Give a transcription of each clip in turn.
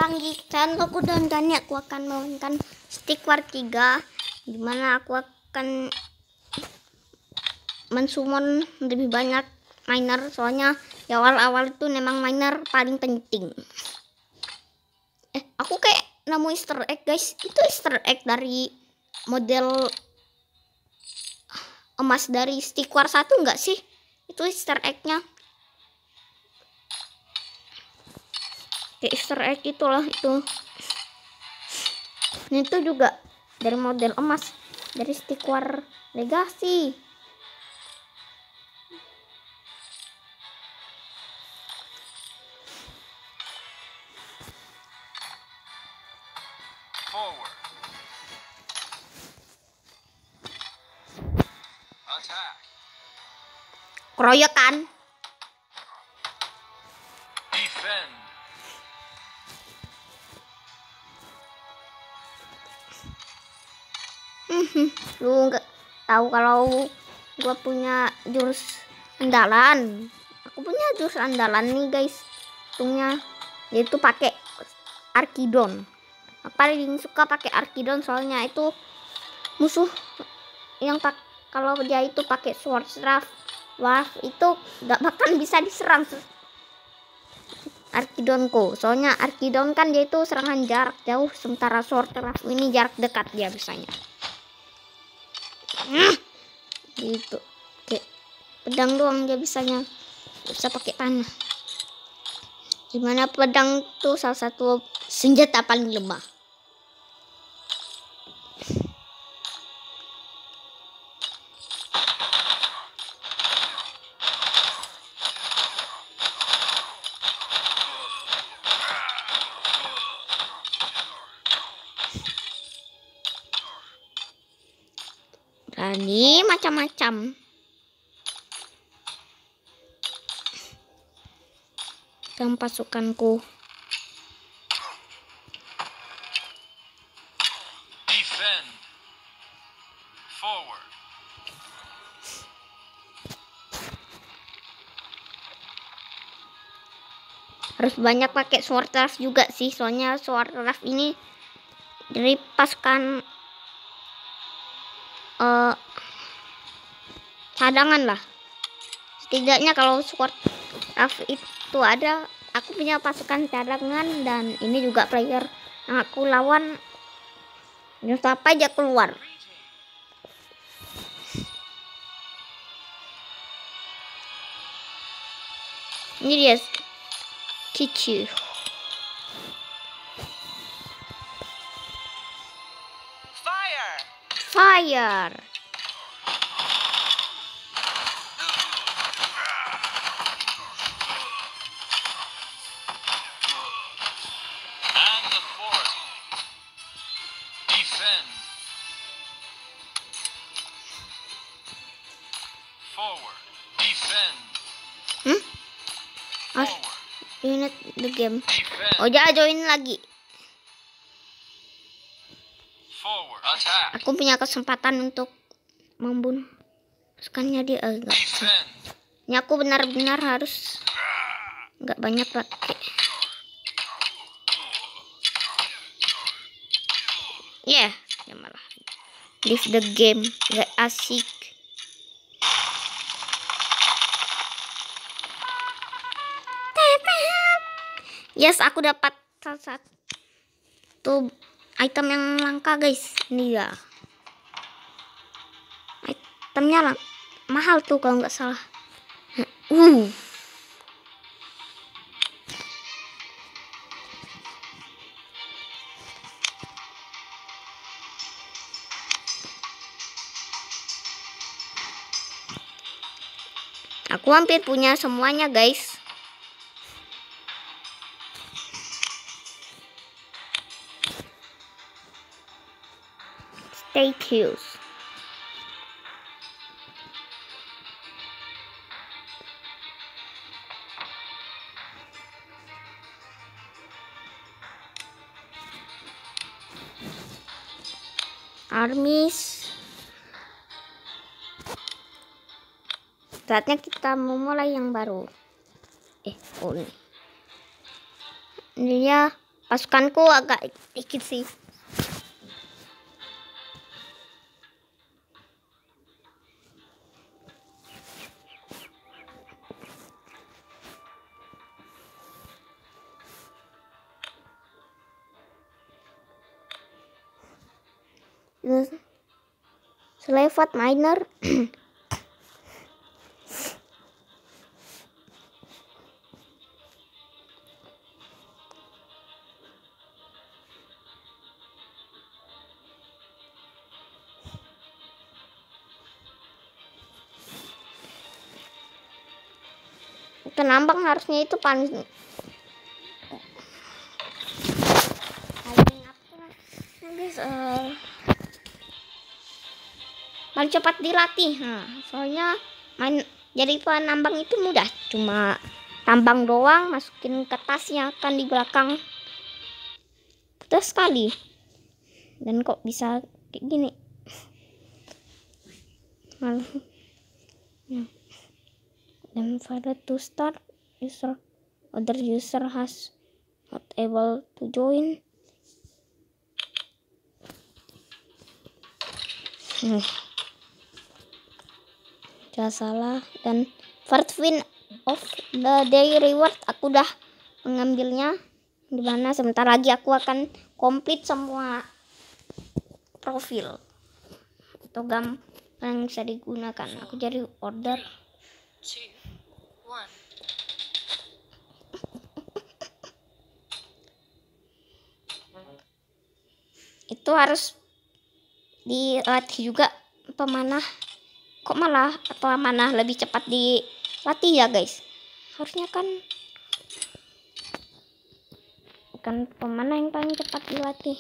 panggilan aku dan Dani, aku akan memainkan Stick War 3, dimana aku akan mensummon lebih banyak miner, soalnya di awal-awal itu memang miner paling penting. Aku kayak nemu Easter egg guys, itu Easter egg dari model emas dari Stick War 1 enggak sih? Itu Easter egg-nya. Easter egg itulah itu. Ini tuh juga dari model emas dari Stick War Legacy. Forward. Attack. Keroyokan. Defend. Lu nggak tahu kalau gua punya jurus andalan. Aku punya jurus andalan nih guys. Untungnya yaitu pakai Arkidon. Apa yang suka pakai Arkidon, soalnya itu musuh yang kalau dia itu pakai sword staff itu nggak bakal bisa diserang Arkidonku, soalnya Arkidon kan dia itu serangan jarak jauh, sementara sword staff ini jarak dekat dia bisanya. Gitu, kayak pedang doang dia bisanya, bisa pakai panah. Gimana pedang tuh salah satu senjata paling lemah. Berani macam-macam. Dan pasukanku. Defend. Forward. Harus banyak pakai sword staff juga sih, soalnya sword staff ini dari pasukan cadangan lah. Setidaknya kalau sword staff itu ada, aku punya pasukan cadangan, dan ini juga player yang aku lawan nyusah apa aja keluar. Ini dia Kichu. Fire. Fire. And the fourth. Defend. Forward. Defend. Forward. Unit the game. Defend. Oh, jangan join lagi. Forward. Attack. Aku punya kesempatan untuk membunuh pasukannya dia. Enggak. Defend. Ini aku benar-benar harus nggak banyak pakai. Ya malah leave the game, gak asik. Yes, aku dapat salah satu item yang langka guys. Ini ya, itemnya mahal tuh kalau nggak salah. Aku hampir punya semuanya guys. Stay tuned. Armies. Saatnya kita memulai yang baru. Ini dia Pasukanku agak dikit sih. Slavat miner. Penambang harusnya itu paling paling cepat dilatih. Soalnya jadi penambang itu mudah, cuma tambang doang, masukin ke tasnya kan di belakang. Mudah sekali. Dan kok bisa kayak gini? Then further to start, other user has not able to join. Jangan salah. Dan first win of the day reward aku udah mengambilnya, dimana sebentar lagi aku akan komplit semua profil atau gambar yang bisa digunakan. Aku jadi order 2, 1. Itu harus dilatih juga pemanah. Kok malah pemanah lebih cepat dilatih ya guys? Harusnya kan bukan pemanah yang paling cepat dilatih.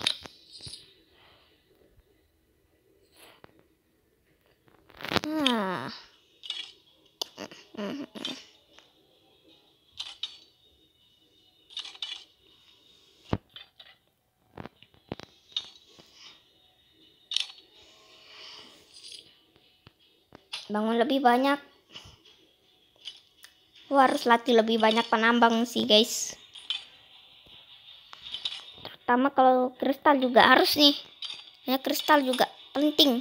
Bangun lebih banyak. Harus latih lebih banyak penambang sih guys. Terutama kalau kristal juga harus nih. Ya, kristal juga penting.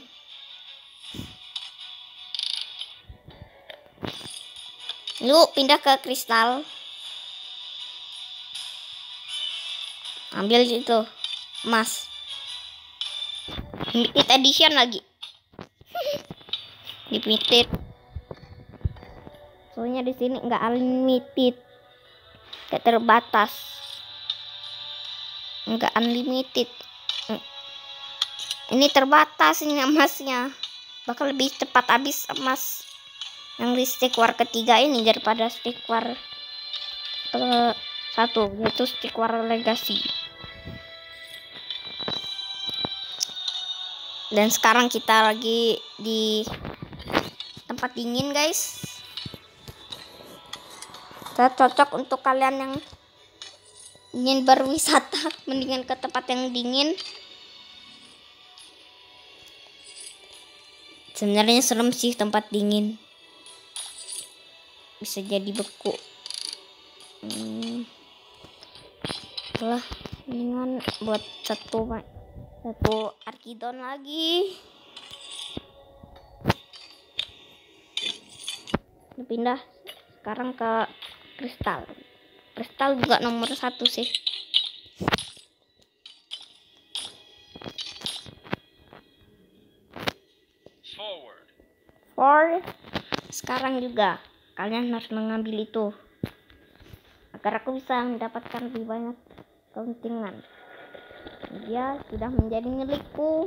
Yuk pindah ke kristal. Ambil itu emas. Limited edition lagi. Limited. Soalnya di sini nggak unlimited, nggak terbatas, nggak unlimited. Ini terbatas ini emasnya, bakal lebih cepat habis emas yang di stick war ketiga ini daripada stick war satu, yaitu stick war legacy. Dan sekarang kita lagi di tempat dingin guys. Cocok untuk kalian yang ingin berwisata, mendingan ke tempat yang dingin. Sebenarnya serem sih tempat dingin, bisa jadi beku. Itulah, mendingan buat satu arkidon lagi. Pindah sekarang ke kristal. Kristal juga nomor 1 sih. Forward. Sekarang juga kalian harus mengambil itu agar aku bisa mendapatkan lebih banyak keuntungan. Dia sudah menjadi milikku.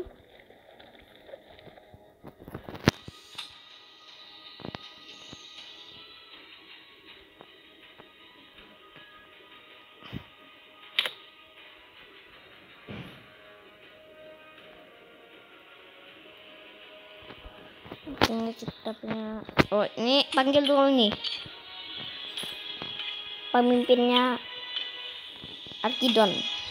Ini kita punya. Oh, ini panggil dulu nih pemimpinnya Arkidon.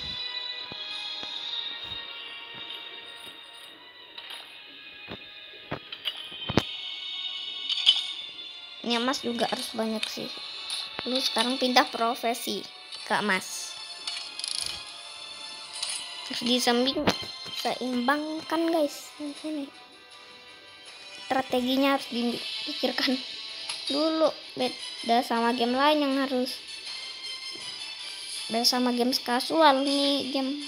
Ini emas juga harus banyak sih. Lu sekarang pindah profesi ke emas. Harus diseimbangkan guys. Di sini strateginya harus dipikirkan dulu. Beda sama game lain yang harus beda sama game kasual nih game.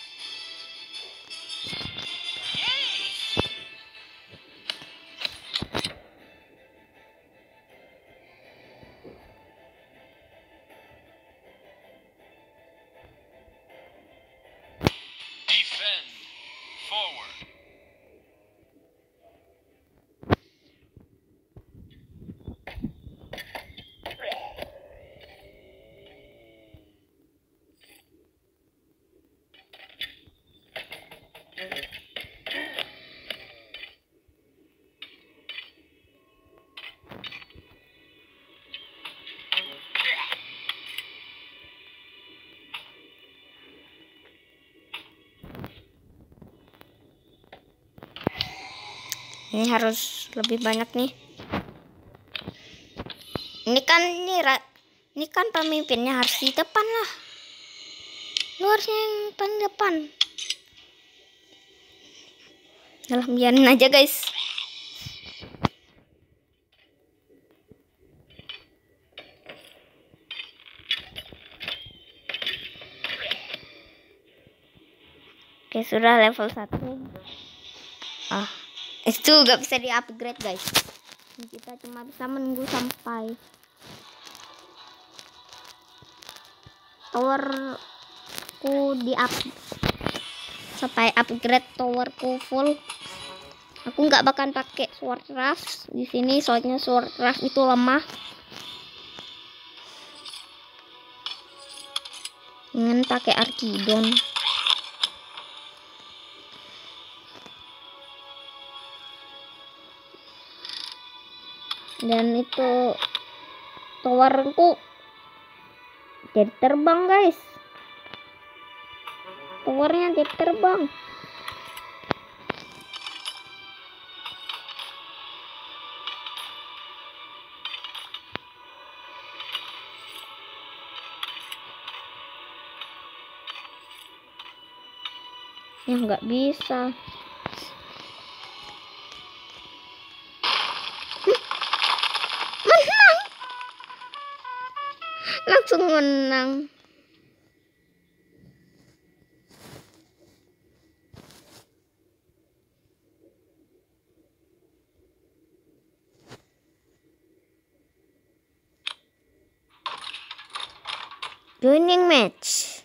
Defend. Forward. Ini harus lebih banyak nih. Ini kan pemimpinnya harus di depan lah. Lu harusnya yang paling depan. Dalam biarin aja guys. Oke, sudah level 1. Itu gak bisa di upgrade guys. Kita cuma bisa menunggu sampai towerku sampai upgrade towerku full. Aku nggak bakal pakai sword rush di sini, soalnya sword rush itu lemah. Ingin pakai Archidon. Dan itu towerku jadi terbang guys. Towernya jadi terbang. Ya nggak bisa. Menang. Langsung menang. Joining match.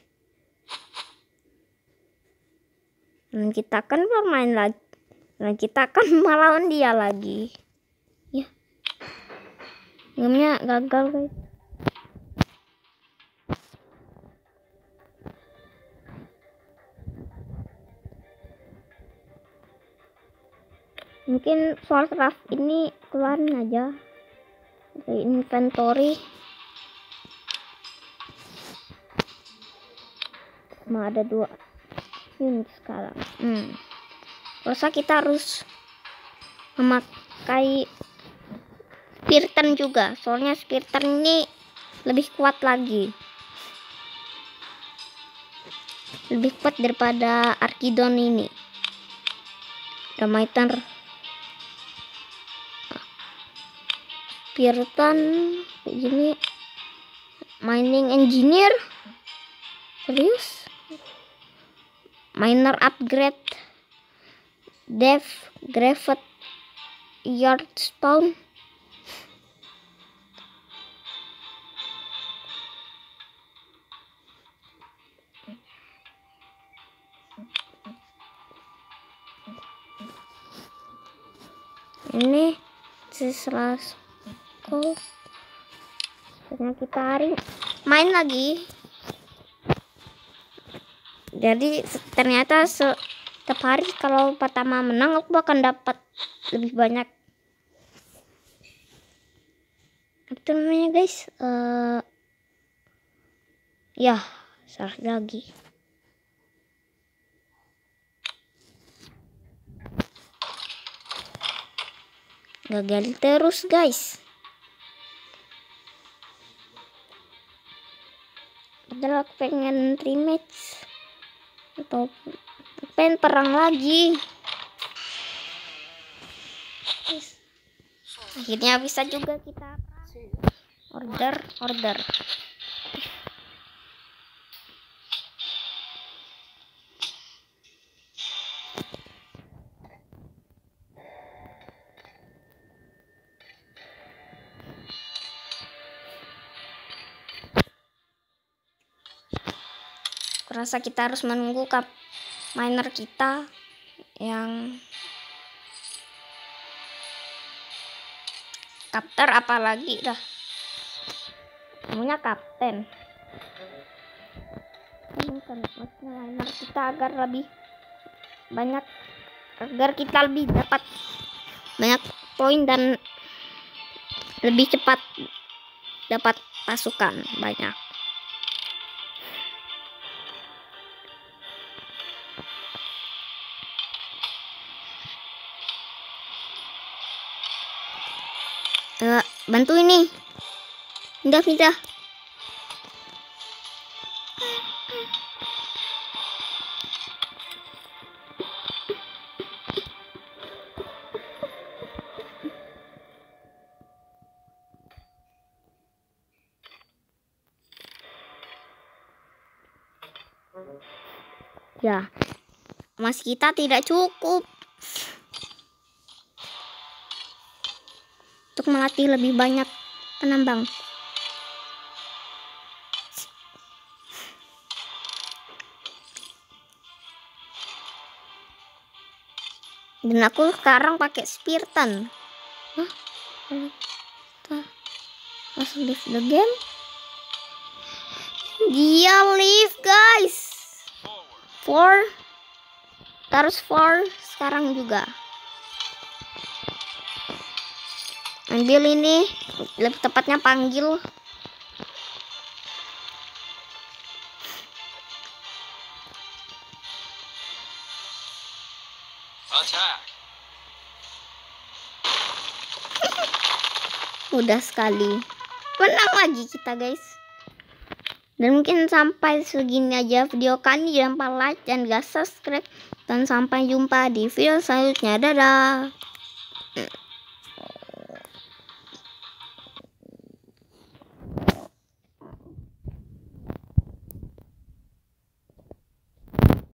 Dan kita akan bermain lagi. Dan kita akan melawan dia lagi. Ya. Gamenya gagal guys. Mungkin sword rush ini keluarin aja dari inventory. Ada 2 unit sekarang. Rasa kita harus memakai Spiritan juga, soalnya Spiritan ini lebih kuat lagi, lebih kuat daripada Archidon ini. Damaitan Spiritan kayak gini. Mining Engineer, serius? Miner upgrade, Dev Gravet Yard Spawn. Ini seselas kok kita hari main lagi. Jadi ternyata setiap hari kalau pertama menang aku bakal dapat lebih banyak. Apa itu namanya guys? Ya salah lagi. Gagal terus guys. Padahal aku pengen rematch. Atau pengen perang lagi. Akhirnya bisa juga kita order. Kurasa kita harus menunggu miner kita yang kapten, apalagi dah namanya kapten. Ini kan maksudnya miner kita agar lebih banyak, agar kita lebih dapat banyak poin dan lebih cepat dapat pasukan banyak. Bantu ini. Pindah. Ya, emas kita tidak cukup untuk melatih lebih banyak penambang. Dan aku sekarang pakai Spiritan. Let's leave the game. Dia leave, guys. 4. Terus 4 sekarang juga. Ambil ini, lebih tepatnya panggil. Attack. Mudah sekali. Menang lagi kita, guys. Dan mungkin sampai segini aja video kali. Jangan lupa like dan subscribe. Dan sampai jumpa di video selanjutnya. Dadah.